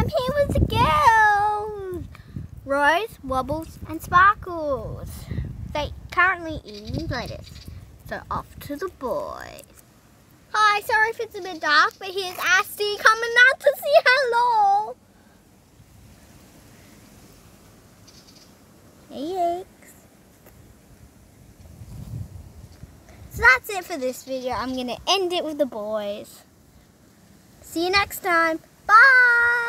here with the girls. Rose, Wobbles and Sparkles. They currently eating lettuce. So off to the boys. Hi, sorry if it's a bit dark, but here's Asti coming out to say hello. Hey, eggs. So that's it for this video. I'm going to end it with the boys. See you next time. Bye.